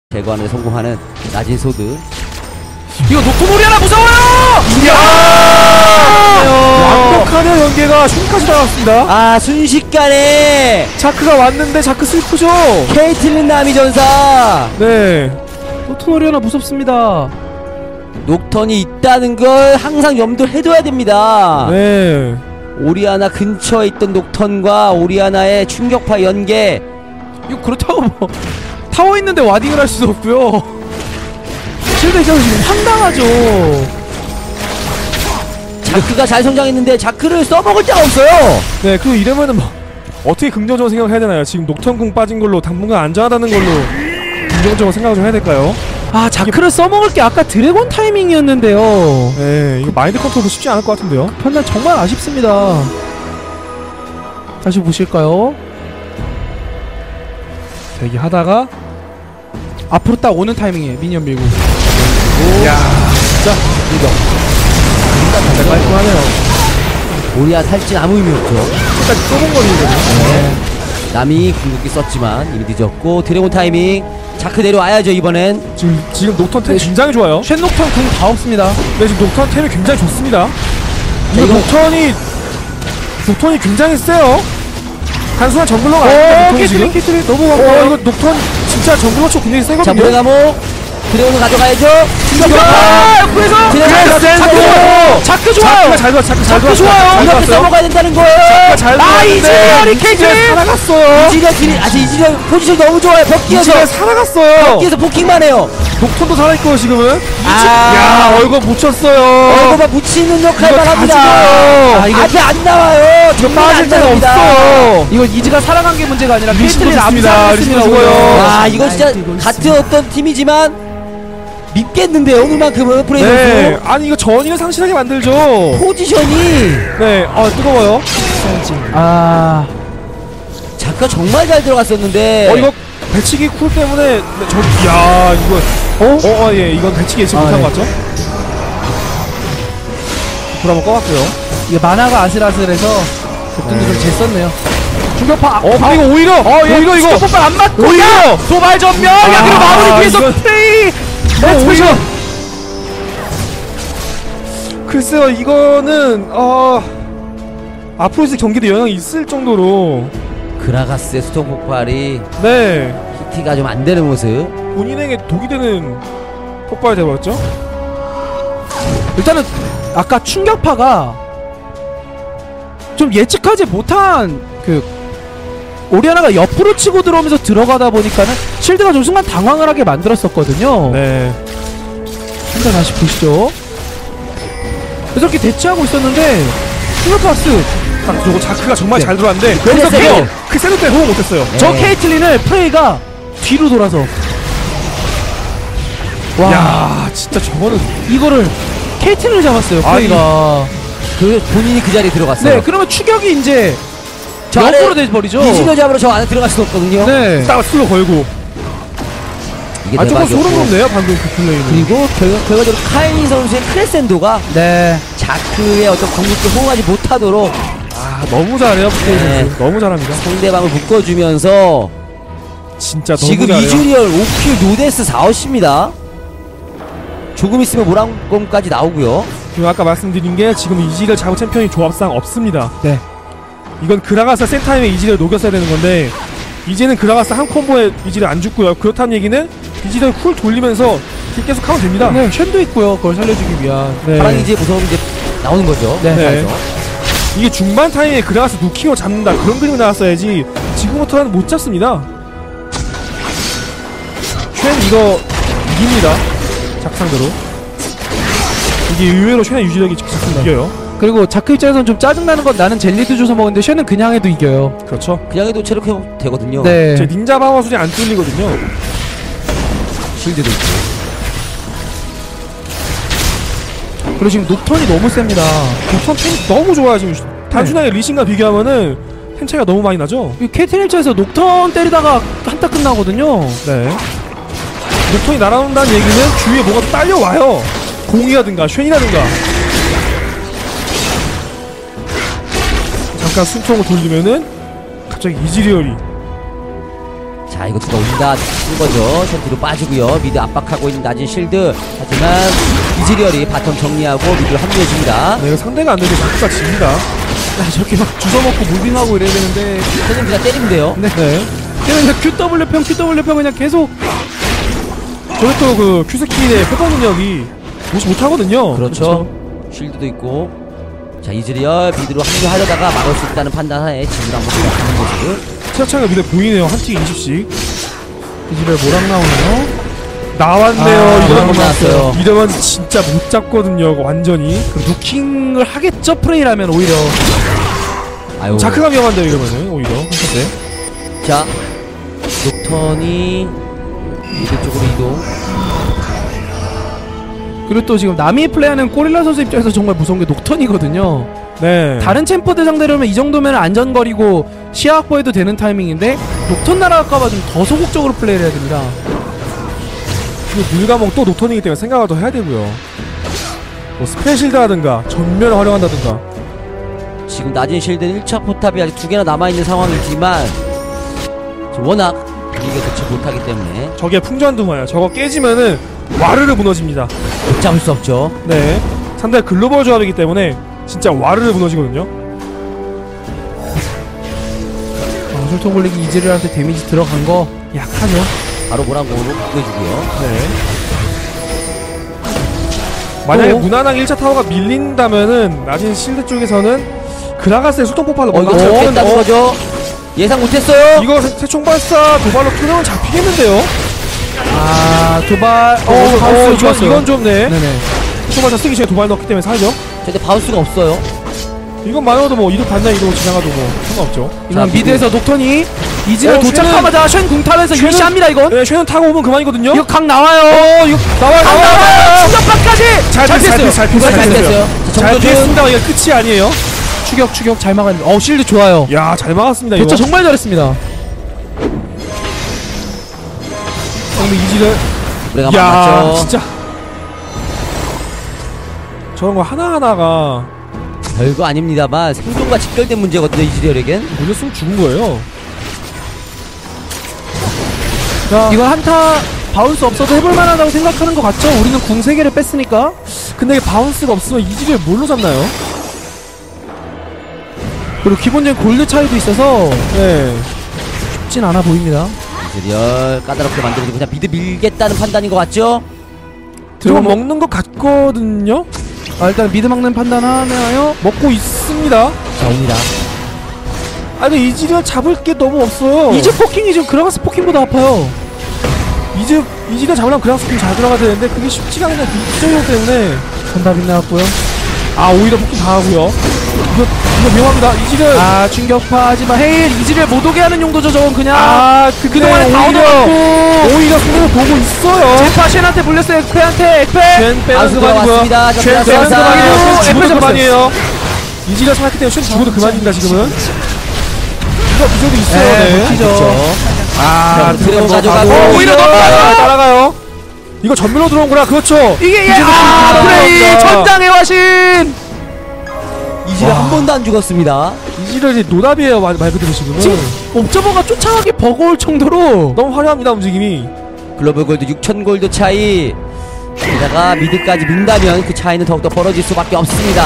제거하는 데 성공하는 낮은 소드. 이거 녹토놀이 하나 무서워요! 이야! 완벽하네요. 연계가 슛까지 나왔습니다. 아, 순식간에 자크가 왔는데 자크 슬프죠? 케이틀린 남이 전사. 네. 녹토놀이 하나 무섭습니다. 녹턴이 있다는 걸 항상 염두해둬야 됩니다. 네. 오리아나 근처에 있던 녹턴과 오리아나의 충격파 연계. 이거 그렇다고 뭐 타워 있는데 와딩을 할 수도 없고요. 실드 입장에서 지금 황당하죠. 자크가 잘 성장했는데 자크를 써먹을 데가 없어요. 네, 그리고 이러면은 뭐 어떻게 긍정적으로 생각을 해야 되나요? 지금 녹턴궁 빠진 걸로 당분간 안전하다는 걸로 긍정적으로 생각을 좀 해야 될까요? 아, 자크를 써먹을 게 아까 드래곤 타이밍이었는데요. 네, 이거 마인드 컨트롤도 쉽지 않을 것 같은데요? 판단 정말 아쉽습니다. 다시 보실까요? 대기하다가 앞으로 딱 오는 타이밍에 미니언 밀고. 이야, 진짜 깔끔하네요. 오리아 탈진 아무 의미 없죠. 끝까지 좁은 거리거든요. 네. 남이 궁극기 썼지만 이미 늦었고 드래곤 타이밍. 자크 내려와야죠 이번엔. 지금 녹턴 템이 굉장히 좋아요. 쉔녹턴 궁 다 없습니다. 네, 지금 녹턴 템이 굉장히 좋습니다. 이거 이거- 녹턴이 굉장히 세요. 단순한 정글러가 아닙니다. 녹턴이 지금. 캐틀린 넘어갔고. 이거 녹턴 진짜 정글러 쪽 굉장히 자, 세거든요. 무레가모 드래곤을 가져가야죠. 아, 옆에서 자크 좋아요. 자크가 잘 들어왔어. 자크 좋아요. 이렇게 써먹어야 된다는 거예요. 잘 아, 이즈리얼이 캐틀린 살아갔어요. 이지리얼 딜이 아직 이지리얼 포지션 너무 좋아요. 벽기에서 이즈리얼 살아갔어요. 벽기에서 포킹만 해요. 녹턴도 살아있고 지금은. 아. 야, 얼굴 묻혔어요. 얼굴만 묻히는 역할만 이거 다 합니다. 죽어요. 아, 이거 앞에 안 나와요. 이거 정말 빠질 안 데가 나옵니다. 없어요. 이거 이즈가 살아간 게 문제가 아니라 리시도 캐틀린 좋습니다. 리시도 암살했습니다. 죽어요. 와, 이거 진짜 같은 어떤 팀이지만 밉겠는데요 오늘만큼은 프레이 네. 선수. 아니 이거 전이를 상실하게 만들죠. 포지션이 네. 아, 뜨거워요. 아, 자크가 정말 잘 들어갔었는데 이거 배치기 쿨 때문에 야, 이거 예, 이건 배치기 예측 못한 네. 것 같죠? 불 한번 꺼봤고요. 이게 만화가 아슬아슬해서 그분도 좀 쟀었네요. 충격파. 그리고 오히려 이거 폭발 안 맞고. 오히려! 야! 도발 전면. 여기로 마무리 뒤에서 이건- 플레이. 오히려 글쎄요, 이거는 앞으로 이제 경기도 영향이 있을 정도로 그라가스의 수통 폭발이 네, 히트가 좀 안 되는 모습. 본인에게 독이 되는 폭발이 되어버렸죠. 일단은 아까 충격파가 좀 예측하지 못한 그 오리아나가 옆으로 치고 들어오면서 들어가다 보니까는 실드가 좀 순간 당황을 하게 만들었었거든요. 네. 한번 다시 보시죠. 그래서 이렇게 대치하고 있었는데 충격파스 딱 저거 자크가 정말 네. 잘 들어왔는데 그래서 거기서 세요. 그 세도 때 호응 못했어요. 네. 저 케이틀린을 프레이가 뒤로 돌아서 와, 야, 진짜 저거는 이거를 케이틀린을 잡았어요 프레이가. 그 본인이 그 자리에 들어갔어요. 네, 그러면 추격이 이제 저 안에 역으로 돼버리죠. 이지리얼 잡으러 저 안에 들어갈 수 없거든요. 네. 딱 슬로 걸고. 이게 아, 조금 대박이었고. 소름 돋네요 방금 그 플레이는. 그리고 결과적으로 카이니 선수의 크레센도가 네. 자크의 어떤 공격도 호응하지 못하도록 아, 너무 잘해요 플레이 네. 선수. 너무 잘합니다. 상대방을 묶어주면서 진짜 너무 지금 잘해요. 이즈리얼 5킬 노데스 4어시입니다. 조금 있으면 모란검까지 나오고요. 그리고 아까 말씀드린 게 지금 이지를 잡은 챔피언이 조합상 없습니다. 네. 이건 그라가스 센타임에 이지를 녹였어야 되는 건데 이제는 그라가스 한 콤보에 이지를 안 죽고요. 그렇다는 얘기는 이지를 쿨 돌리면서 계속 하면 됩니다. 네, 쉔도 있고요. 그걸 살려주기 위한. 네. 파랑이지의 무서움이 이제 나오는 거죠. 네. 네. 이게 중반 타임에 그라가스 누킹으로 잡는다 그런 그림이 나왔어야지 지금부터는 못 잡습니다. 쉔 이거 이깁니다. 작상대로. 이게 의외로 쉔의 유지력이 좋습니다. 이겨요. 그리고 자크 입장에서는 좀 짜증나는 건 나는 젤리도 줘서 먹는데 쉔은 그냥 해도 이겨요. 그렇죠. 그냥 해도 체력 회복 되거든요. 네. 제 닌자 방어술이 안 뚫리거든요. 실드도 있고. 그리고 지금 녹턴이 너무 셉니다. 우선 템이 너무 좋아요 지금. 단순하게 리신과 비교하면은 템 차이가 너무 많이 나죠. 이 케이틀린 입장에서 녹턴 때리다가 한타 끝나거든요. 네. 녹턴이 날아온다는 얘기는 주위에 뭐가 또 딸려와요. 공이라든가 쉔이라든가. 잠깐 숨통을 돌리면은 갑자기 이지리얼이 자, 이거 들어온다 쓴 거죠. 션 뒤로 빠지고요. 미드 압박하고 있는 낮은 실드. 하지만 이즈리얼이 바텀 정리하고 미드로 합류해줍니다. 네, 이거 상대가 안 되게 자꾸가 집니다. 야, 저렇게 막 주워먹고 무빙하고 이래야 되는데. 선생님 그냥 때리면 돼요. 네. 그냥 QW평 그냥 계속. 저게 또 그 큐스킬의 회복 능력이 무시 못하거든요. 그렇죠. 쉴드도 있고. 자, 이즈리얼 미드로 합류하려다가 막을 수 있다는 판단하에 지금 한번 들어가는 모습. 차차가 미드 보이네요. 한 팀 20씩. 이집에 뭐랑 나오나요? 나왔네요. 아, 이거 너무 나왔어요. 이러면 진짜 못 잡거든요. 이거 완전히. 그 루킹을 하겠죠, 프레이라면 오히려. 아유. 자크가 위험한데요, 이러면은 오히려. 네. 자, 녹턴이 미드 쪽으로 이동. 그리고 또 지금 남이 플레이하는 꼬릴라 선수 입장에서 정말 무서운 게 녹턴이거든요. 네. 다른 챔프들 상대로면 이 정도면 안전거리고 시야 확보해도 되는 타이밍인데 녹턴 날아갈까봐 좀 더 소극적으로 플레이를 해야 됩니다. 그리고 물가몽 또 녹턴이기 때문에 생각을 더 해야 되고요. 뭐 스페실드라든가 전면을 활용한다든가. 지금 낮은 실드 1차 포탑이 아직 2개나 남아있는 상황이지만 워낙 이게 대체 못하기 때문에 저게 풍전두마야. 저거 깨지면은 와르르 무너집니다. 못 잡을 수 없죠. 네. 상대 글로벌 조합이기 때문에 진짜 와르르 무너지거든요. 술통 굴리기 이즈리얼한테 데미지 들어간 거 약하죠. 바로 모란공으로 구해주고요. 네. 만약에 또? 무난하게 1차 타워가 밀린다면은 낮은 실드 쪽에서는 그라가스의 수통 폭발로 이거 잡겠다는 거죠. 예상 못했어요. 이거 세총 발사 도발로 끊으면 잡히겠는데요? 아, 도발. 바우스 좋았어요. 이건 좀 네. 네네. 세총 발사 쓰기 전에 도발 넣었기 때문에 살죠. 근데 바우스가 없어요. 이건 많아도 뭐 이득 반나 이러고 지나가도 뭐 상관없죠. 이건 자, 미드에서 녹턴이 이즈리얼 도착하자마자 쉔궁 타면서 쉔은- 유시합니다 이건. 네, 쉐는 타고 오면 그만이거든요. 이거 각 나와요. 이거 나와요. 충격파까지 잘 됐어요. 잘 됐어요. 자, 잘 정도준 피했습니다. 이게 끝이 아니에요. 추격 잘 막았는데. 실드 좋아요. 야, 잘 막았습니다. 이거. 대처 정말 잘했습니다. 근데 이지를 우리가 야, 맞죠. 진짜 저런 거 하나하나가 별거 아닙니다만 생존과 직결된 문제거든요. 이즈리얼에겐. 물렸으면 죽은 거예요. 이건 한타 바운스 없어도 해볼만하다고 생각하는 것 같죠? 우리는 궁 3개를 뺐으니까. 근데 이게 바운스가 없으면 이지를 뭘로 잡나요? 그리고 기본적인 골드 차이도 있어서 네. 쉽진 않아 보입니다. 이즈리얼 까다롭게 만들어주고 그냥 미드 밀겠다는 판단인 것 같죠? 들어 먹는 것 같거든요. 일단 미드 막는 판단하나요? 먹고 있습니다. 자, 옵니다. 아, 근데 이지를 잡을 게 너무 없어요. 이즈 포킹이 지금 그라가스 포킹보다 아파요. 이지를 잡으려면 그냥 스킨 잘 들어가야 되는데 그게 쉽지가 않은 기적이기 때문에 전답 빗나갔고요. 오히려 포킹 당하고요. 이거 위험합니다. 이지를 충격파 하지만 헤일 이즈를 못 오게 하는 용도죠. 저건 그냥 그동안에 다 얻어먹고 오히려 손을 보고 있어요. 제파 쉔한테 물렸어요. 엑페한테 엑페. 쉔 빼는 아웃 그만이고요. 들어왔습니다. 쉔 자, 빼는 들어가서 그만이에요. 쉔 에페 죽어도 잡았어요. 그만이에요. 이지가 생각했기 때문에 쉔 죽어도 그만입니다. 지금은 이거 무조건 있어요. 네. 그렇죠. 드래곤 가져가고 오히려 따라가요. 이거 전면으로 들어온구나. 그렇죠. 이게 이제는 프레이 들어갑니다. 전장의 화신. 이즈리얼 한 번도 안 죽었습니다. 이지를 노답이에요. 말 그대로 지금은. 지금 옵저버가 쫓아가기 버거울 정도로 너무 화려합니다. 움직임이. 글로벌 골드 6,000 골드 차이. 게다가 미드까지 민다면 그 차이는 더욱더 벌어질 수밖에 없습니다.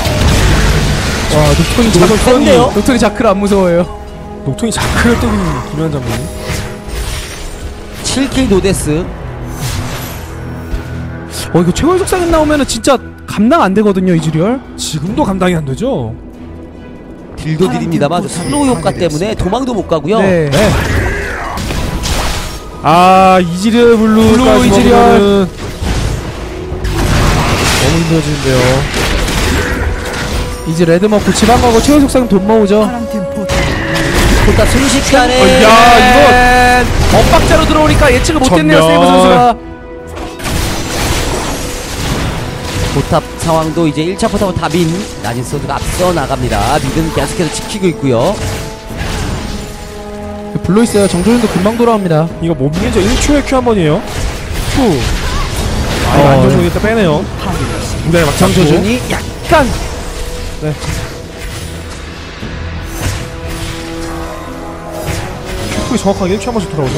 와 녹톤이 녹턴이 센데요? 녹톤이 자크를 안 무서워해요. 녹통이 자크를 뜨는 김현 장군이. 7킬 노데스. 이거 최고의 속삭임 나오면은 진짜 감당 안 되거든요 이즈리얼. 지금도 감당이 안 되죠. 딜도 딜입니다만 저 슬로우 효과 때문에 도망도 못 가고요. 네. 이지르 블루 이지리얼. 너무 힘들어지는데요. 이제 레드 먹고 지방 가고 최고의 속삭임 돈 모으죠. 보다 순식간에. 이거 엇박자로 들어오니까 예측을 못했네요. 전멸. 세이브 선수가. 포탑 상황도 이제 1차 포탑은 다빈 나진 선수가 앞서 나갑니다. 미드는 계속해서 지키고 있고요. 불러 있어요. 정조준도 금방 돌아옵니다. 이거 못 밀죠. 1초에 Q 한 번이에요. Q. 안 좋으겠다 빼네요. 네, 막 정조준이 약간 어떻게 정확하게 1초에 한 번씩 돌아오죠?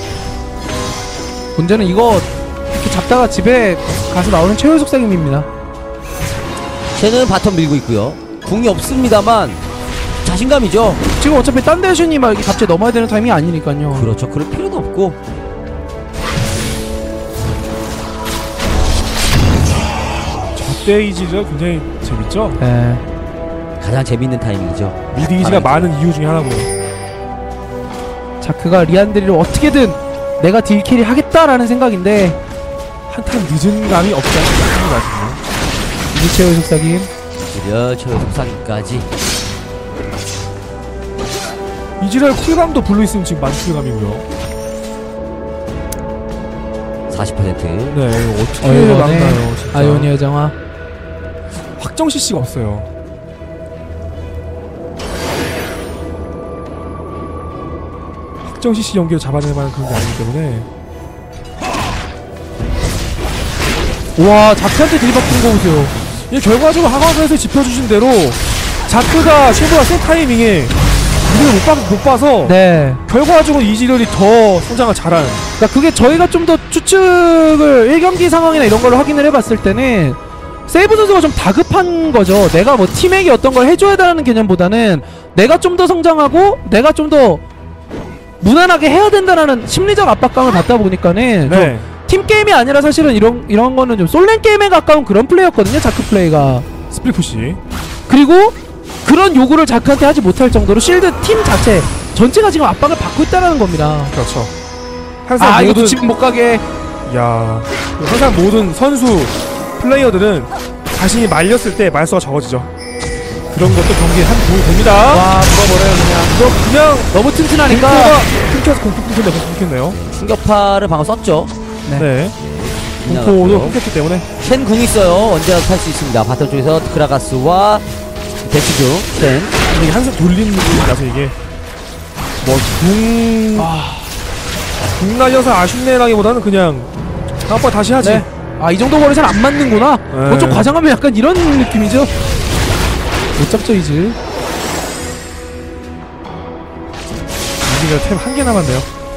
문제는 이거 이렇게 잡다가 집에 가서 나오는 최후의 속삭임입니다. 쟤는 바텀 밀고 있고요. 궁이 없습니다만 자신감이죠. 지금 어차피 딴 대신이 막 이렇게 갑자기 넘어야 되는 타이밍이 아니니까요. 그렇죠. 그럴 필요도 없고. 저때 이지가 굉장히 재밌죠? 네. 가장 재밌는 타이밍이죠. 미드 이지가 많은 이유 중에 하나고요. 자크가 리안드리를 어떻게든 내가 딜캐리 하겠다라는 생각인데 한탄 늦은 감이 없지 않은 것 같습니다. 이제 최후의 속삭임. 오히려 최후 속삭임까지. 이지랄 쿨감도 블루 있으면 지금 만쿨감이고요. 40%. 네, 이거 어떻게 이번에 막나요, 진짜. 아이오니아 정화. 확정 CC가 없어요. 확정 CC 연기로 잡아낼 만한 그런 게 아니기 때문에. 와, 자크한테 딜박힌 거 보세요. 이 결과적으로 하강에서 짚어주신 대로 자크가 최고가 센 타이밍에 우리를 못 봐서 네. 결과적으로 이지렬이 더 성장을 잘한. 그러니까 그게 저희가 좀 더 추측을 1경기 상황이나 이런 걸로 확인을 해봤을 때는 세이브 선수가 좀 다급한 거죠. 내가 뭐 팀에게 어떤 걸 해줘야 된다는 개념보다는 내가 좀 더 성장하고 내가 좀 더 무난하게 해야 된다는 심리적 압박감을 받다 보니까는 네. 팀 게임이 아니라 사실은 이런 거는 좀 솔랭 게임에 가까운 그런 플레이였거든요. 자크 플레이가. 스플릿 푸시. 그리고 그런 요구를 자크한테 하지 못할 정도로 실드 팀 자체 전체가 지금 압박을 받고 있다는 겁니다. 그렇죠. 항상 아, 이것도 모든 집 못 가게. 야, 항상 모든 선수 플레이어들은 자신이 말렸을 때 말수가 적어지죠. 그런 것도 경기에 한 도움이 됩니다. 와, 물어버려요 그냥. 그냥 너무 튼튼하니까. 공포가 끊겨서 공포 끊겼네요. 충격파를 방어 썼죠. 네. 지나갔고요. 공포도 끊겼기 때문에. 쉔 궁 있어요. 언제라도 탈 수 있습니다. 바텀 쪽에서 크라가스와 대치 중 쉔. 이게 항상 돌리는 느낌이라서 이게 궁 날려서 아쉽네라기보다는 그냥 다음번 다시 하지. 네. 아, 이 정도 거리 잘 안 맞는구나. 네. 좀 과장하면 약간 이런 느낌이죠. 못 잡죠 이제. 이지가 템 한 개 남았네요.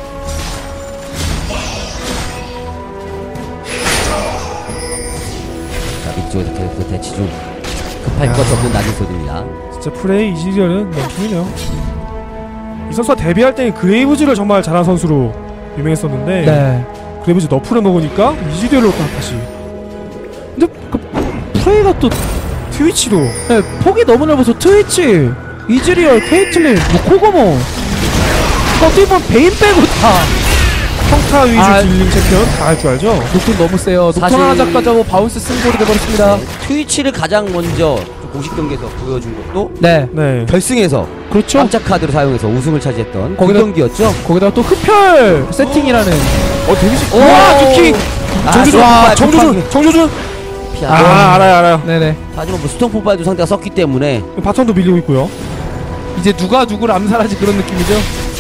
자, 밑쪽에서 계속 대치 중. 급할 것 없는 낮은 소리입니다. 진짜 프레이 이지리얼은 명품이네요. 이 선수가 데뷔할 때 그레이브즈를 정말 잘한 선수로 유명했었는데 네. 그레이브즈 너프를 먹으니까 이지리얼로 다시 근데 그 프레이가 또 트위치로. 네, 폭이 너무 넓어서 트위치, 이즈리얼, 케이틀린, 뭐 코고모. 어떻게 보면 베인 빼고 다. 평타 위주 아, 딜링 챔피언 다 할 줄 알죠? 녹턴 너무 세요. 녹턴 사실- 하나 잡가자고 바운스 승골이 돼버렸습니다. 네, 트위치를 가장 먼저 공식 경기에서 보여준 것도 네. 네. 결승에서 그렇죠. 깜짝 카드를 사용해서 우승을 차지했던 그 거기다- 경기였죠. 거기다가 또 흡혈 세팅이라는. 데뷔시. 와, 두킹! 정조준! 와, 정조준! 정조준! 피하고. 알아요. 네네. 하지만 뭐 스톤 폭발도 상대가 썼기 때문에 바텀도 밀리고 있고요. 이제 누가 누구를 암살하지 그런 느낌이죠.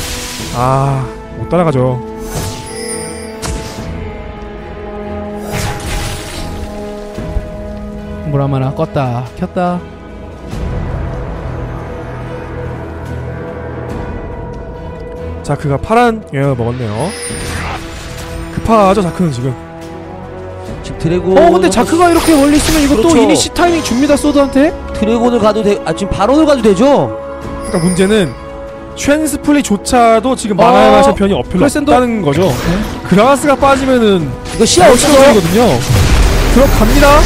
못 따라가죠. 뭐라마나 껐다 켰다. 자크가 파란 영향을 먹었네요. 급하죠, 자크는 지금. 지금 드래곤. 근데 자크가 이렇게 멀리 있으면 이것도 그렇죠. 이니시 타이밍 줍니다, 소드한테. 드래곤을 가도 지금 바론을 가도 되죠. 그러니까 문제는 쉔 스플릿조차도 지금 만화의 말 챔피언이 별로 크레센도- 없다는 거죠. 그라가스가 빠지면은 이거 시야 없어요. 거든요. 들어갑니다.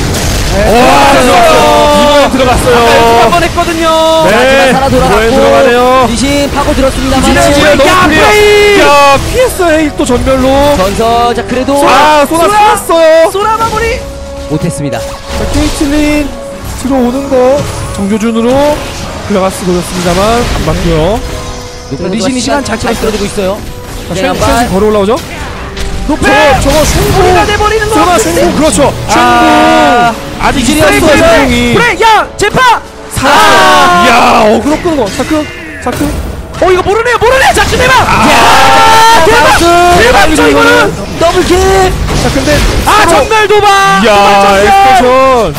들어갔어요. 이번에 들어갔어요. 한번 했거든요. 네. 하지만 살아 돌아갔고 이번에 들어가네요. 리신 파고 들었습니다만 이지리얼 너무 야, 클리어. 플레이! 야, 피했어요. 또 전멸로. 전서. 자 그래도 소나 쐈어요. 소라 마무리. 못했습니다. 자, 케이틀린 들어오는 거 정조준으로 그라가스 걸렸습니다만 안 맞고요. 리신이 시간 잘 끌어주고 있어요. 자, 그냥 쉔 발. 걸어 올라오죠. 저거 소리가 돼버리는 거. 소나 쉔궁 그렇죠. 아, 쉔궁 아직 이지리얼 있어요. 있어요. 쉔궁이 그래, 야, 제파. 살았어요. 이야, 어그로 끄는 거. 자크. 이거 모르네요. 자크 대박. 대박이죠 이거는. 더블킬. 자, 근데 정말 도박. 이야, 엑스텐션.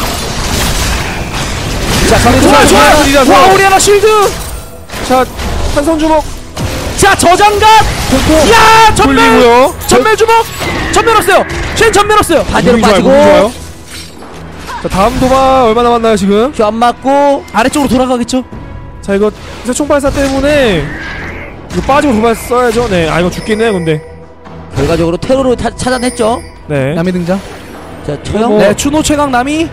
자 그래도 좋아. 와, 우리 하나 쉴드. 자, 한선 주먹. 자 저장갑. 야 전멸. 돌리고요. 전멸 주먹. 전멸 왔어요. 쉔 전멸 왔어요. 반대로 무빙 좋아요, 빠지고 무빙 좋아요. 자 다음 도발 얼마 남았나요 지금? 큐 안 맞고 아래쪽으로 돌아가겠죠. 자 이거 총발사 때문에 이거 빠지고 도발 써야죠. 네, 아 이거 죽겠네 근데. 결과적으로 테러로 차단했죠. 네. 남이 등장. 자 처형. 뭐- 네 추노 최강 남이.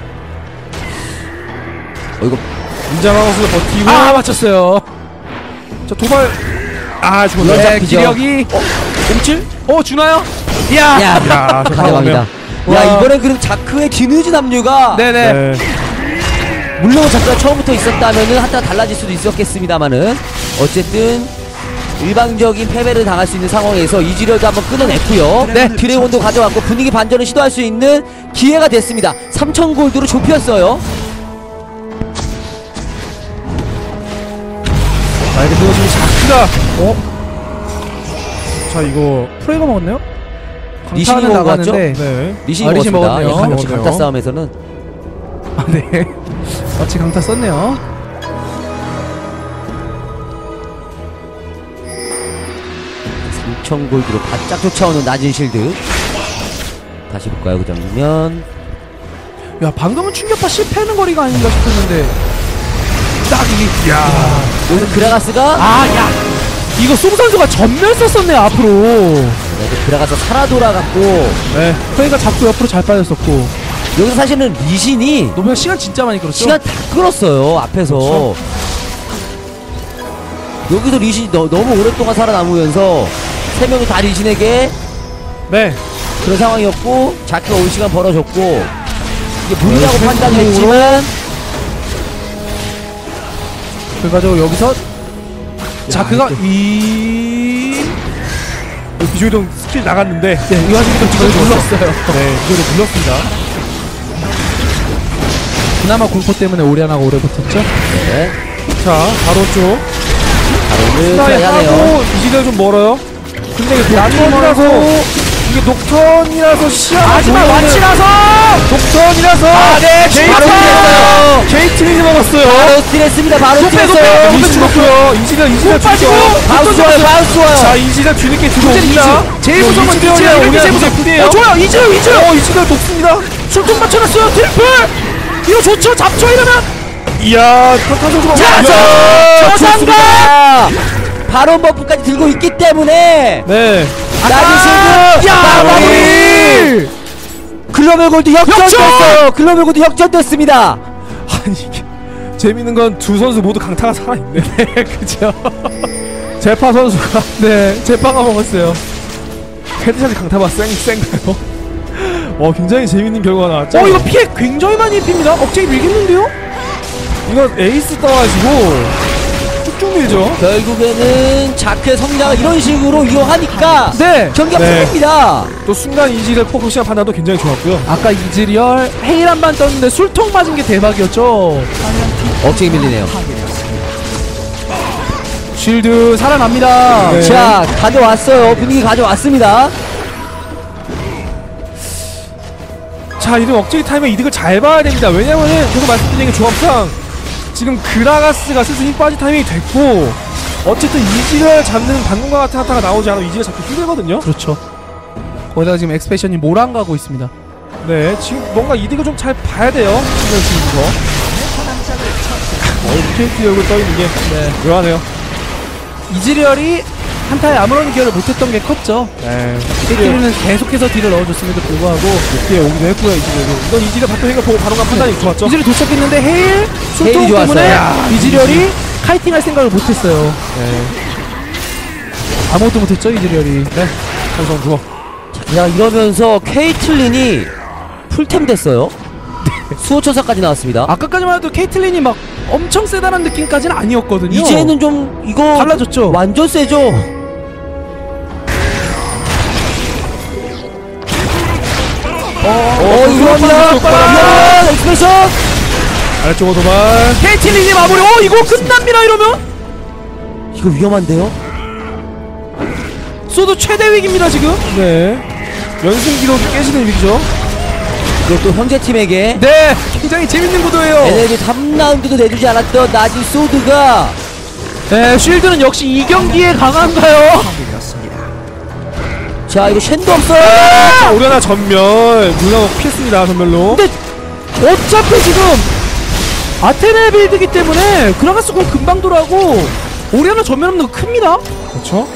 이거 인장하고 버티고. 아 맞췄어요. 자 도발. 아 죽었네. 네. 네 잡히죠. 기력이. 꽁칠? 주나요? 야. 야, 야, 저 가져갑니다. 와. 야 이번엔 그럼 자크의 뒤늦은 합류가 네네. 네. 물론 자크가 처음부터 있었다면은 한타 달라질 수도 있었겠습니다만은 어쨌든 일방적인 패배를 당할 수 있는 상황에서 이지리얼도 한번 끊어냈고요. 네. 드래곤도 가져왔고 분위기 반전을 시도할 수 있는 기회가 됐습니다. 3000골드로 좁혔어요. 자 이제 그거 지금 자크가. 자 이거. 프레이가 먹었네요. 리신이 강타는 먹은 것 같죠? 나가는데. 네. 리신이 리신 먹었습니다. 먹었네요. 역시 먹었네요. 강타 싸움에서는 아 네. 같이 강타 썼네요. 삼천 골드로 바짝 쫓아오는 낮은 실드. 다시 볼까요 그 장면. 야 방금은 충격파 실패하는 거리가 아닌가 싶었는데 딱 이게. 야. 여기서 그라가스가 아야 이거 송 선수가 전멸 썼었네 앞으로. 그라가스 살아 돌아갔고 네. 프레이가 자꾸 옆으로 잘 빠졌었고. 여기서 사실은 리신이 너무 시간 진짜 많이 끌었죠. 시간 다 끌었어요 앞에서. 그렇죠. 여기서 리신이 너무 오랫동안 살아남으면서 세 명이 다 리신에게 네. 그런 상황이었고 자크가 올 시간 벌어줬고 이게 무리라고 네, 판단했지만 결과적으로 여기서 자크가 이. 비조이동 스킬 나갔는데. 네, 이 와중에도 저를 눌렀어요. 네. 비조이동 눌렀습니다. 그나마 공포 때문에 오리아나가 오래 버텼죠. 네, 자 바로 쪽. 바로는 스타일 하네요. 하고 이지가 좀 멀어요. 근데 이게 녹턴이라서 이게 녹턴이라서 시야가 하지만 보이면은 완치라서. 녹턴이라서 네, 바로 뛰었어요. 게이트리즈 먹었어요. 바로 뛰랬습니다. 바로 높여, 뛰었어요. 높여. 이지 죽었고요. 이지가 빠지고. 죽었어요. 바우스 좋아요. 바우스 좋아요. 자 이지가 뒤늦게 들어옵니다. 제일 무서운 건 이지가 이지가 오리아 제일 무대 무서워. 푸디에요. 좋아요. 이지요. 이지가 녹습니다. 술통 맞춰놨어요. 트리플. 이거 좋죠. 잡죠 이러면. 이야 타타적으로 저상가 바로 버프까지 들고 있기 때문에 네. 낮은 실드. 야 마무리. 글로벌 골드 역전됐어요. 글로벌 골드 역전됐습니다. 아니 이게 재밌는 건 두 선수 모두 강타가 살아있네. 그죠. 제파 선수가 네, 제빵가 먹었어요. 헤드샷이 강타가 쌩쌩가요. 굉장히 재밌는 결과가 나왔죠. 이거 피해 굉장히 많이 입힙니다. 억제기 밀겠는데요? 이거 에이스 떠가지고 쭉쭉 밀죠. 결국에는 자크의 성장을 이런 식으로 이용하니까 네. 경기가 네. 풀립니다. 또 순간 이지의 포커싱 판단도 굉장히 좋았고요. 아까 이즈리얼 헤일 한 번 떴는데 술통 맞은 게 대박이었죠. 억제기 밀리네요. 쉴드 살아납니다. 네. 자, 가져왔어요. 분위기 가져왔습니다. 자, 이런 억제기 타임에 이득을 잘 봐야 됩니다. 왜냐면은 계속 말씀드린 게 조합상 지금 그라가스가 슬슬 힘 빠진 타이밍이 됐고, 어쨌든 이지를 잡는 방금과 같은 하타가 나오지 않으면 이지가 잡기 힘들거든요. 그렇죠. 거기다가 지금 엑스페션이 몰아가고 있습니다. 네, 지금 뭔가 이득을 좀 잘 봐야 돼요. 지금부터. KT 얼굴 떠있는 게 묘하네요. 이즈리얼이 한타에 아무런 기여를 못했던 게 컸죠. 네. KT는 계속해서 딜을 넣어줬음에도 불구하고 이렇게 오기도 했고요, 이지를. 이건 이지가 바텀 행각 보고 바로 간 판단이 좋았죠. 이즈리 도착했는데 헤일 술통 헤일이 좋았어요. 때문에 야, 이즈리얼이 카이팅할 생각을 못했어요. 네. 아무것도 못했죠 이즈리얼이. 네. 한성 주어. 야, 이러면서 케이틀린이 풀템 됐어요. 수호천사까지 나왔습니다. 아까까지만 해도 케이틀린이 막 엄청 세다는 느낌까지는 아니었거든요. 이제는 좀 이거 달라졌죠. 완전 세죠. 이거입니다. 엑스프레션. 아래쪽으로 도발. 케이틀린이 마무리. 이거 끝납니다 이러면. 이거 위험한데요? 소드 최대 위기입니다 지금. 네. 연승 기록이 깨지는 위기죠. 그것도 형제팀에게 네, 굉장히 재밌는 구도예요. NLB 3라운드도 내주지 않았던 나지 소드가 네, 쉴드는 역시 이 경기에 강한가요? 자 이거 쉔도 없어요. 자, 오려나 전멸 누가 피했습니다. 전멸로. 근데 어차피 지금 아테네 빌드기 때문에 그라가스 공 금방 돌아가고 오리아나 전면 없는 거 큽니다. 그렇죠.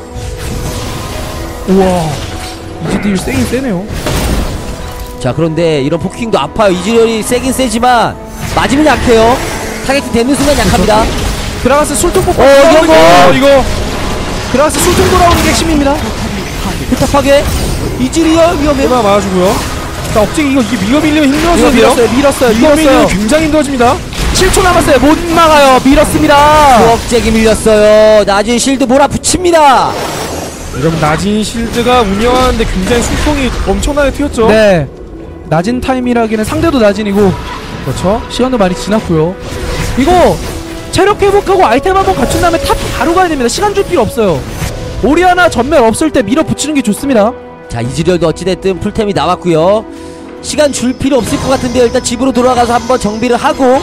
우와, 이즈딜 세긴 세네요. 자 그런데 이런 포킹도 아파요. 이즈리얼이 세긴 세지만 맞으면 약해요. 타겟팅 되는 순간 약합니다. 그라가스 술통 뽑고 이런 거! 이거 그라가스 술통 돌아오는 게 핵심입니다. 부탁하게 이즈리얼 위험해요. 하나 맞아주고요. 자 억제기 이거 밀리면 힘들어지는데요. 밀었어요. 밀리면 굉장히 힘들어집니다. 7초 남았어요. 못 막아요. 밀었습니다. 억제기 밀렸어요. 나중에 실드 몰아붙입니다. 이러면 낮은 실드가 운영하는데 굉장히 숨통이 엄청나게 튀었죠. 네, 낮은 타임이라기는 상대도 낮은이고 그렇죠. 시간도 많이 지났고요. 이거 체력 회복하고 아이템 한번 갖춘 다음에 탑 바로 가야 됩니다. 시간 줄 필요 없어요. 오리아나 전멸 없을 때 밀어붙이는 게 좋습니다. 자 이즈리얼도 어찌됐든 풀템이 나왔고요. 시간 줄 필요 없을 것 같은데요. 일단 집으로 돌아가서 한번 정비를 하고,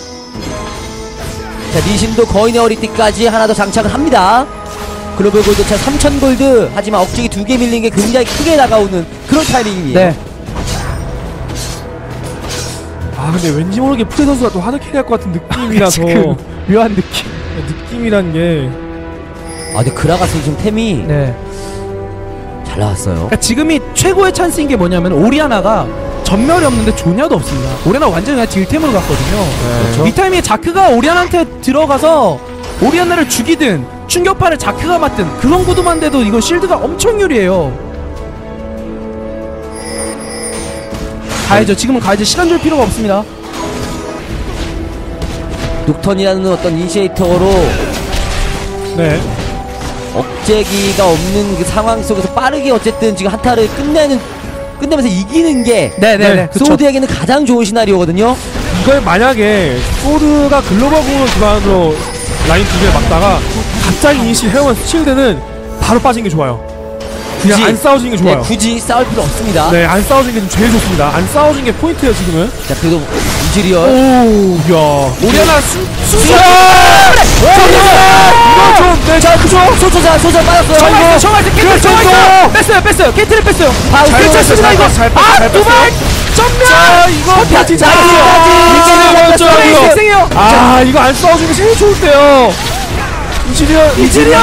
자 니신도 거인의 어리띠까지 하나 더 장착을 합니다. 글로벌 골드차 3000골드. 하지만 억제기 2개 밀린 게 굉장히 크게 다가오는 그런 타이밍이에요. 네, 아 근데 왠지 모르게 푸세 선수가 또 하드캐리 할 것 같은 느낌이라서 그 묘한 느낌. 느낌이란 게 아 근데 그라가스 지금 템이 네, 잘 나왔어요. 그러니까 지금이 최고의 찬스인 게 뭐냐면 오리아나가 전멸이 없는데 조냐도 없습니다. 오리아나 완전히 그냥 딜템으로 갔거든요. 그렇죠. 이 타이밍에 자크가 오리아나한테 들어가서 오리아나를 죽이든 충격파를 자크가 맞든 그런 구도만 돼도 이거 실드가 엄청 유리해요. 가야죠. 지금은 가야죠. 시간 줄 필요가 없습니다. 녹턴이라는 어떤 이니시에이터로 네. 억제기가 없는 그 상황 속에서 빠르게 어쨌든 지금 한타를 끝내면서 이기는 게 네네네. 그쵸. 소드에게는 가장 좋은 시나리오거든요. 이걸 만약에 소드가 글로벌 공을 기반으로 라인 두 개를 막다가 갑자기 이니시 해오면 실드는 바로 빠지는 게 좋아요. 그냥 굳이, 안 싸워주는 게 좋아요. 네, 굳이 싸울 필요 없습니다. 네, 안 싸워주는 게 좀 제일 좋습니다. 안 싸워주는 게 포인트예요, 지금은. 자 그래도 이즈리얼 오, 야. 오리아나 이거 좀, 네, 자, 그죠? 소자 빠졌어요. 정말 정말 뺐어요. 케이트를 뺐어요. 바로 괜찮습니다 이거. 잘 뺐어요. 두발 전면. 자, 이거 파티 자, 잘했어요. 네, 희생해요. 아, 이거 안 싸워주는 게 제일 좋은데요. 이즈리얼.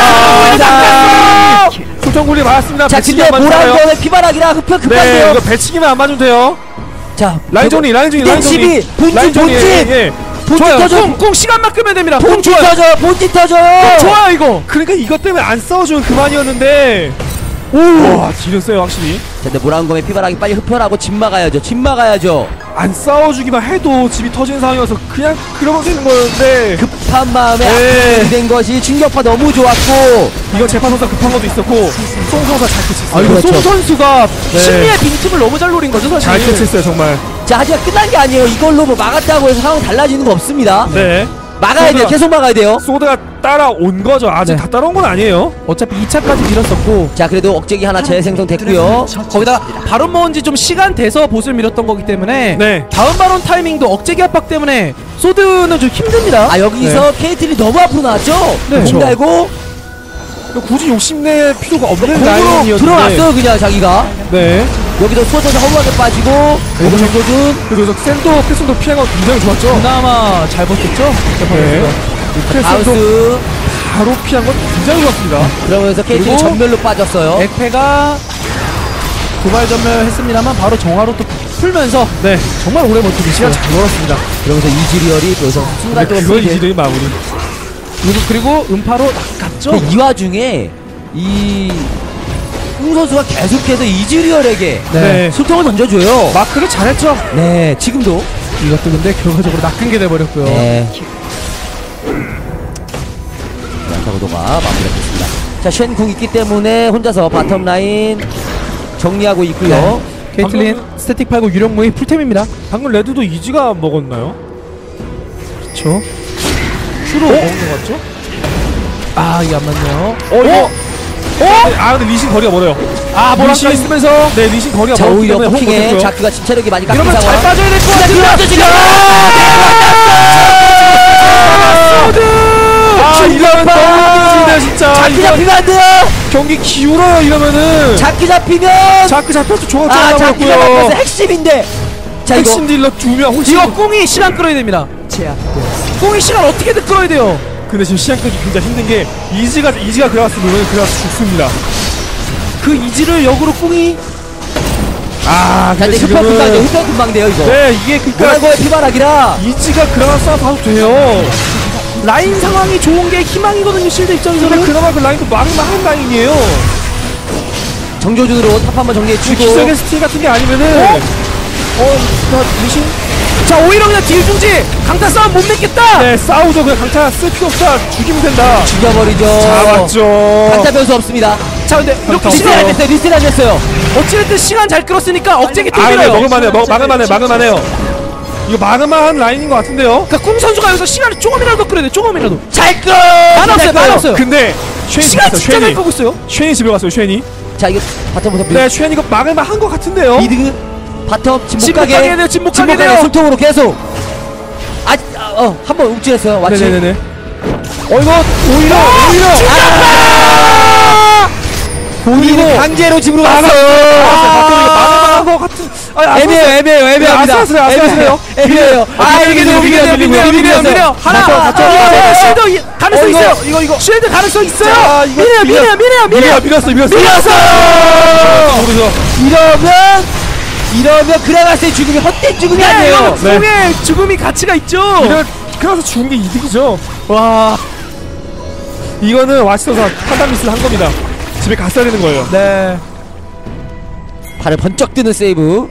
소통굴이 맞았습니다. 자 배치기 근데 안 맞아요. 모란거는 피바락이라 흡혈 네, 급한데요. 이거 배치기만 안 맞으면 돼요. 자 라인 정리. 땡집이 본진 예. 본진 좋아요. 터져. 꽁 시간만 끄면 됩니다. 본진 터져요. 본진 터져요. 좋아요 이거. 그러니까 이것 때문에 안 싸워주면 그만이었는데. 오, 와, 딜은 세요 확실히. 자, 근데 모란검의 피바락이 빨리 흡혈하고 집 막아야죠. 안 싸워주기만 해도 집이 터지는 상황이어서 그냥 그러면 되는 거였는데 급한 마음에 네. 앞으로 된 것이 충격파 너무 좋았고. 이거 재판 선수가 급한 것도 있었고 송 선수가 잘 캐치했어요. 아 이거 그렇죠. 송 선수가 네. 심리의 빈틈을 너무 잘 노린 거죠 사실. 잘 캐치했어요 정말. 자 하지만 끝난 게 아니에요. 이걸로 뭐 막았다고 해서 상황 달라지는 거 없습니다. 네. 막아야 돼요. 소드가- 계속 막아야 돼요. 소드가 따라온 거죠. 아직 네. 다 따라온 건 아니에요. 어차피 2차까지 밀었었고 자 그래도 억제기 하나 재생성됐고요. 거기다가 바론 모은 지 좀 시간 돼서 보스를 밀었던 거기 때문에 네. 다음 바론 타이밍도 억제기 압박 때문에 소드는 좀 힘듭니다. 아 여기서 케이틀이 너무 앞으로 나왔죠. 네. 공 달고 굳이 욕심낼 필요가 없는 공으로 라인이었는데. 들어왔어요 그냥 자기가. 네. 여기서 수호전사 허무하게 빠지고 정도준 그래서 센터 패슨도 피한 거 굉장히 좋았죠. 그나마 잘 버텼죠? 네. 패슨도 바우스 바로 피한 건 굉장히 좋았습니다. 그러면서 케이틀이 그리고 전멸로 빠졌어요. 액페가 도발 전멸했습니다만 바로 정화로 또 풀면서 네. 정말 오래 버티고 시간 있어요. 잘 벌었습니다. 그러면서 이즈리얼이 또 여기서 순간 근데 동안 그걸 풀게. 이지들이 마무리. 그리고 음파로 낚았죠? 근데 이 와중에 이 홍선수가 계속해서 이즈리얼에게 네. 소통을 던져줘요. 마크를 잘했죠. 네 지금도. 이것도 근데 결과적으로 낚은 게 돼버렸고요. 네. 타고도가 마무리했습니다. 자, 쉔궁 있기 때문에 혼자서 바텀 라인 정리하고 있고요. 케이틀린 방금- 스태틱 팔고 유령 무이 풀템입니다. 방금 레드도 이지가 먹었나요? 그쵸? 슈로 먹은 거 같죠? 아 이게 안 맞네요. 이거. 아 근데 리신 거리가 멀어요. 아 뭐랄까 리신- 있으면서 네, 리신 거리가 자, 멀기 오히려 때문에 포킹에 못했고요. 자크가 침체력이 많이 깎인 이러면 잘 상황. 빠져야 될 것 같은데. 그렇죠, 지금! 소드! 이러면 너무 힘들네 진짜. 자크 이건 잡히면 안 돼요. 경기 기울어요 이러면은. 자크 잡히면 자크 잡혀서 조각 자크가 잡혀서 잘라버렸고요. 핵심인데. 자 이거 핵심 딜러 2명 혹시. 이거 꿍이 시간 끌어야 됩니다. 꿍이 시간 어떻게든 끌어야 돼요. 근데 지금 시간 끄기 굉장히 힘든 게 이지가 그라가스면 그라가스 죽습니다. 그 이지를 역으로 꿍이 자 근데 흡혈 금방 돼요. 흡혈 금방 돼요 이거. 네 이게 그니까 뭐라고의 피바락이라. 이지가 그라가스 봐도 돼요. 라인 상황이 좋은 게 희망이거든요. 실드 근데 입장에서는. 그나마 그 라인도 막을만한 라인이에요. 정조준으로 탑 한번 정리해주고. 기적의 스틸 같은 게 아니면은 리신. 자 오히려 그냥 딜 중지. 강타 싸움 못 맺겠다. 네 싸우죠. 그냥 강타 쓸 필요 없다. 죽이면 된다. 죽여버리죠. 잡았죠. 강타 변수 없습니다. 자 근데 이렇게 없어. 리셋 안 됐어요. 리셋 안 됐어요. 어찌됐든 시간 잘 끌었으니까 억제기 아 근데 뚫려요. 막을만해요. 이거 막을만한 라인인 것 같은데요. 그러니까 꿍 선수가 여기서 시간을 조금이라도 끌어야 돼. 조금이라도. 잘 끌어. 만 없어요. 근데 쉐니 시간 집에 진짜 잘 갔어요. 끌고 있어요. 쉐니 집에 갔어요. 쉐니. 자 이거 바텀부터 네 쉐니 이거 막을만한 것 같은데요. 미드 바텀 집 진못 못 가게 가게 돼요. 집 못 가게 돼요. 숨통으로 계속. 한번 움찔했어요. 마치. 네네네. 이거 오히려 본인이 강제로 집으로 갔어요. 막을만한 것 같은. 애매합니다. 아슬아슬해요. 애매해요. 이게 밀려. 하나. 쉴드 가능성 있어요. 이거. 쉴드 가능성 있어요. 자, 이거 밀었어. 모르죠. 이러면 그라가스의 죽음이 헛된 죽음이 아니에요. 네. 꿍의 죽음이 가치가 있죠. 그래서 죽은 게 이득이죠. 와. 이거는 와시선사 판단 미스를 한 겁니다. 집에 갔어야 되는 거예요. 네. 발을 번쩍 뜨는 세이브.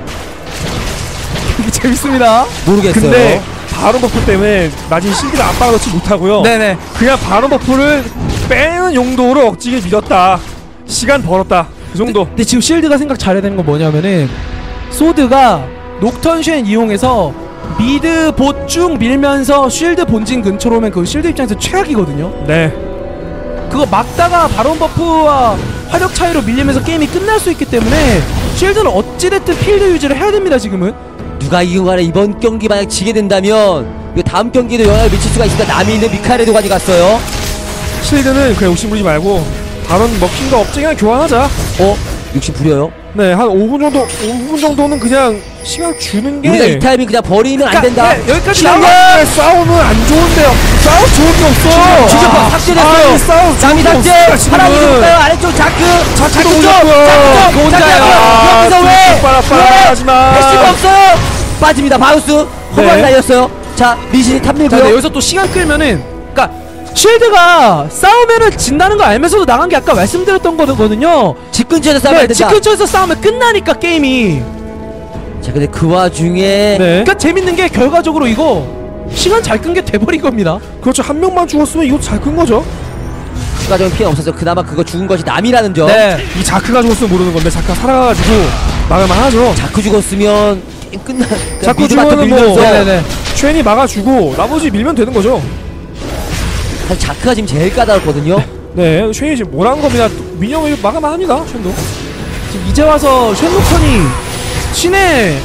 이게 재밌습니다. 모르겠어요. 근데 바론 버프 때문에 마진 실드를 압박을 넣지 못하고요. 네네. 그냥 바론 버프를 빼는 용도로 억지게 밀었다. 시간 벌었다. 그 정도. 근데 지금 실드가 생각 잘해야 되는 건 뭐냐면은 소드가 녹턴쉔 이용해서 미드 봇 쭉 밀면서 쉴드 본진 근처로 오면 그 쉴드 입장에서 최악이거든요. 네. 그거 막다가 바론 버프와 화력 차이로 밀리면서 게임이 끝날 수 있기 때문에 쉴드는 어찌됐든 필드 유지를 해야 됩니다. 지금은. 누가 이긴 간에 이번 경기 만약 지게 된다면 그 다음 경기에도 영향을 미칠 수가 있으니까 남이 있는 미카엘에도 가져갔어요. 실드는 그냥 욕심 부리지 말고 바론 먹힌 거 억지게 그냥 교환하자. 욕심 부려요. 네, 한 5분 정도는 그냥 시간 주는 게. 우리가 이 타이밍 그냥 버리면 안 된다. 네, 여기까지 시간 나와. 싸움은 안 좋은데요. 싸움 좋은 게 없어. 지저파 삭제됐어요. 싸움 남이 삭제. 하나 이동가요. 아래쪽 자크. 자크도 쪽. 오셨고요. 자크 혼자요. 여기서 왜? 빨라. 패시가 없어요. 빠집니다. 바우스. 허무하게 네. 달렸어요. 자 리신이 탑 자, 근데 밀고요. 여기서 또 시간 끌면은 그니까 쉴드가 싸우면은 진다는 거 알면서도 나간 게 아까 말씀드렸던 거거든요. 집 근처에서 싸워야 네, 된다. 집 근처에서 싸우면 끝나니까 게임이. 자 근데 그 와중에 네. 그러니까 재밌는 게 결과적으로 이거 시간 잘 끈 게 돼버린 겁니다. 그렇죠. 한 명만 죽었으면 이거 잘 끈 거죠. 추가적인 피해 없어서 그나마 그거 죽은 것이 남이라는 점. 네. 이 자크가 죽었으면 모르는 건데 자크가 살아가지고 막을만 하죠. 자크 죽었으면 게임 끝나. 자꾸 미드 바텀 죽으면은 뭐 밀면서 네네네. 쉔이 막아주고 나머지 밀면 되는 거죠. 사실 자크가 지금 제일 까다롭거든요. 네, 쉔이 지금 뭐라는 겁니다. 민영을 막을만 합니다. 쉔도. 지금 이제 와서 쉔로컨이 신의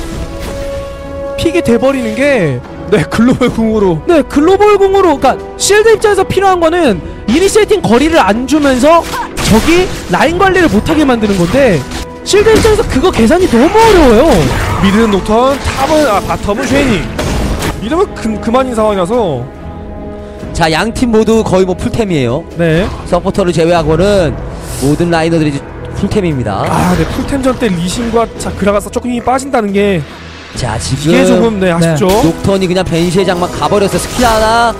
픽이 돼버리는 게 네, 글로벌 궁으로. 네, 글로벌 공으로, 그러니까 실드 입장에서 필요한 거는 이니시에이팅 거리를 안 주면서 적이 라인 관리를 못하게 만드는 건데 실드 입장에서 그거 계산이 너무 어려워요. 미드는 녹턴, 바텀은 쉔이. 이러면 그만인 상황이라서. 자 양팀 모두 거의 뭐 풀템이에요. 네. 서포터를 제외하고는 모든 라이너들이 이제 풀템입니다. 아, 네, 풀템전 때 리신과 그라가스 조금 힘이 빠진다는 게 자 지금 이게 조금 네 아쉽죠. 녹턴이 그냥 벤시의 장막 가버렸어. 스킬 하나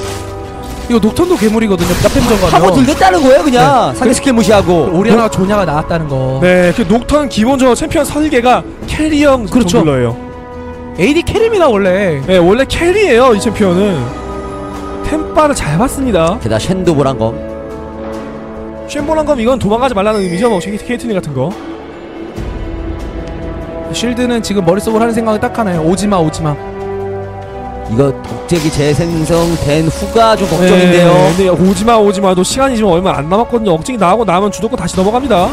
이거 녹턴도 괴물이거든요. 템전 하고 가면. 들겠다는 거예요 그냥. 상대 스킬 무시하고. 오리아나가 조냐가 나왔다는 거. 네, 그 녹턴 기본적으로 챔피언 설계가 캐리형 그렇죠. 정글러예요. AD 캐리입니다 원래. 네, 원래 캐리예요 이 챔피언은. 템바를 잘 봤습니다. 게다가 쉔도 보란검. 쉔볼한검 이건 도망가지 말라는 의미죠. 뭐 케이트니 같은 거. 쉴드는 지금 머릿속으로 하는 생각이 딱 하나요. 오지마 오지마. 이거 독재기 재생성된 후가 좀 걱정인데요. 네, 근데 오지마도 시간이 지금 얼마 안 남았거든요. 억지기 나가고 나면 주도권 다시 넘어갑니다.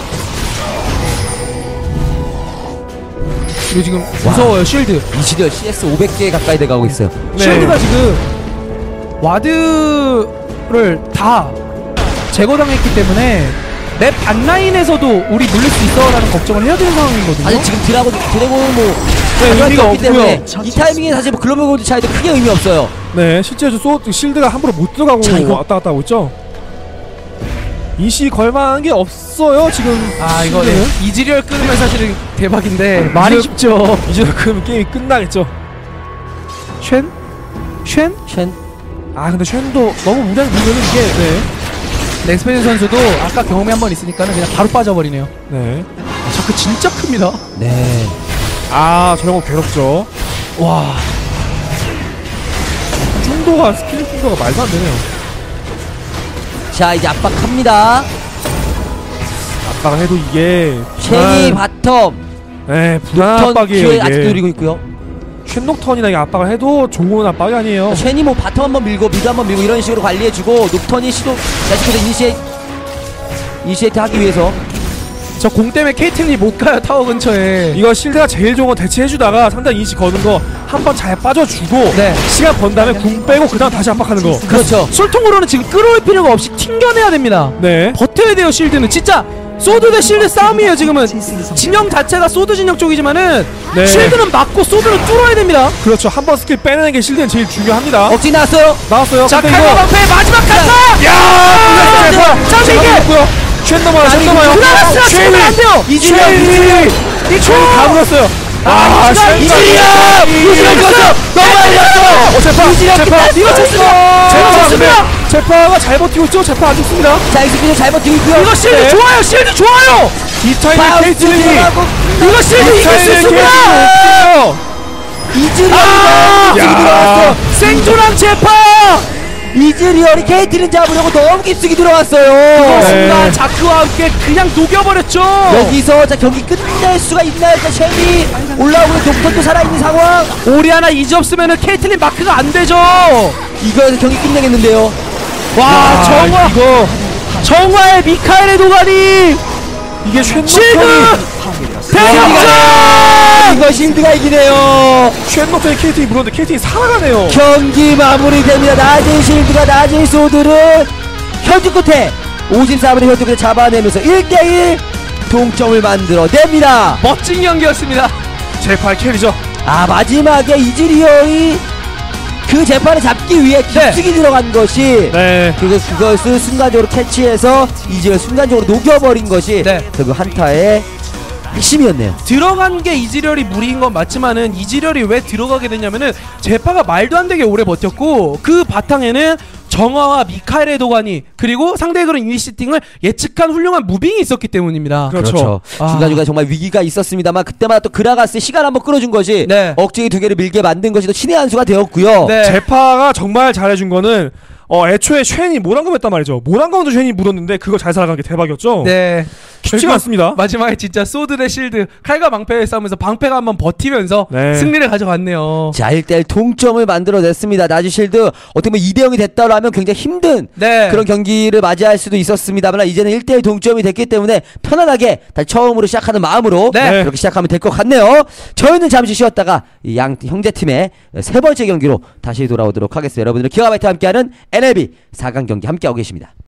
이거 지금 무서워요 쉴드. 이시리얼 CS 500개 가까이 돼가고 있어요. 네. 쉴드가 지금 와드 슈퍼를 다 제거당했기 때문에 내 반라인에서도 우리 물릴 수 있어라는 걱정을 해야 되는 상황이거든요. 아니 지금 드래곤 뭐 의미가 없기 때문에 없고요. 이 타이밍에 사실 뭐 글로벌 골드 차이도 크게 의미 없어요. 네, 실제로 실드가 함부로 못 들어가고 자, 이거- 왔다 갔다 하고 있죠. 이시 걸만한 게 없어요 지금. 이거 네. 실드는. 이즈리얼 끊으면 사실은 대박인데 말이 쉽죠. 이제 그러면 게임이 끝나겠죠. 쉔? 쉔 아 근데 쉔도 너무 무리하게 밀면은 이게 넥스페인 선수도 아까 경험이 한 번 있으니까는 그냥 바로 빠져버리네요. 네. 자크 진짜 큽니다. 네. 아 저런 거 괴롭죠. 와. 충도가 스킬 충도가 말도 안 되네요. 자 이제 압박합니다. 압박을 해도 이게 쉔이 바텀 네 불안한 턴 압박이에요 기회 아직도 이게. 누리고 있고요. 쉔녹턴이나 이게 압박을 해도 좋은 압박이 아니에요. 쉔이 뭐 바텀 한번 밀고 미드 한번 밀고 이런 식으로 관리해주고 녹턴이 시도 계속해서 이니시에이트 하기 위해서 저 공 때문에 케이틀린이 못 가요 타워 근처에. 이거 실드가 제일 좋은 건 대체해주다가 상대 이시 거는 거 한 번 잘 빠져주고 네. 시간 번 다음에 궁 빼고 그 다음 다시 압박하는 거. 그렇죠. 술통으로는 지금 끌어올 필요가 없이 튕겨내야 됩니다. 네. 버텨야 돼요 실드는. 진짜 소드 대 실드 싸움이에요 지금은. 진영 자체가 소드 진영 쪽이지만은 네. 실드는 막고 소드는 뚫어야 됩니다. 그렇죠. 한 번 스킬 빼내는 게 실드는 제일 중요합니다. 억지 나왔어요. 나왔어요. 자 근데 칼과 이거 방패 마지막 간다. 야! 자 이게 쉔 넘어요. 쉔 넘어요. 그라가스가 죽으면 안 돼요. 이즈리얼 다 물었어요. 이즈리얼 껐어. 너무 알렸어. 제파. 이즈리얼 끝났어. 이거 좋습니다. 제파 좋습니다. 제파가 잘 버티고 있죠. 제파 안 죽습니다. 자 엑스피드 잘 버티고 있고요. 이거 실드 네. 좋아요. 실드 좋아요. 이 타임에 바우스 케이틀린이 들어가고 이거 실드 이길 수 있습니다. 이즈리얼이 야. 들어왔어. 생존한 제파. 이즈리얼이 케이트린 잡으려고 너무 깊숙이 들어왔어요. 네. 순간 자크와 함께 그냥 녹여버렸죠. 여기서 자 경기 끝낼 수가 있나요? 자 쉘이 올라오고 독턴도 살아있는 상황. 오리아나 이즈 없으면은 케이틀린 마크가 안 되죠. 이거에서 경기 끝내겠는데요. 와 정화 이거 정화의 미카엘의 도가니 이게 쉔 실드 녹턴이 대역전. 이거 실드가 이기네요. 쉔 녹턴이 KT 물었는데 KT 살아가네요. 경기 마무리됩니다. 낮은 실드가 낮은 소드를 현주 끝에 54분의 현주 끝에 잡아내면서 1대1 동점을 만들어냅니다. 멋진 경기였습니다. 제파의 캐리죠. 아 마지막에 이즈리얼이 그 재판을 잡기 위해 깊숙이 들어간 것이 네. 그것을 순간적으로 캐치해서 이즈리얼 순간적으로 녹여버린 것이 네. 결국 한타의 핵심이었네요. 들어간 게 이즈리얼이 무리인 건 맞지만은 이즈리얼이 왜 들어가게 됐냐면은 제파가 말도 안 되게 오래 버텼고 그 바탕에는 정화와 미카엘의 도가니 그리고 상대의 그런 이니시팅을 예측한 훌륭한 무빙이 있었기 때문입니다. 그렇죠. 아. 중간중간 정말 위기가 있었습니다만 그때마다 또 그라가스의 시간 한번 끌어준 것이 네. 억제기 두 개를 밀게 만든 것이 또 신의 한 수가 되었고요. 네. 제파가 정말 잘해준 거는 애초에 쉔이 모란검했단 말이죠. 모란검도 쉔이 묻었는데 그거 잘 살아간 게 대박이었죠. 네. 쉽지가 않습니다. 마지막에 진짜 소드 대 실드 칼과 방패의 싸움에서 방패가 한번 버티면서 네. 승리를 가져갔네요. 자 1대1 동점을 만들어냈습니다. 나주실드 어떻게 보면 2대0이 됐다라면 굉장히 힘든 네. 그런 경기를 맞이할 수도 있었습니다만 이제는 1대1 동점이 됐기 때문에 편안하게 다시 처음으로 시작하는 마음으로 네. 그렇게 시작하면 될 것 같네요. 저희는 잠시 쉬었다가 이 양 형제팀의 세 번째 경기로 다시 돌아오도록 하겠습니다. 여러분들 기가바이트와 함께하는 NLB 4강 경기 함께하고 계십니다.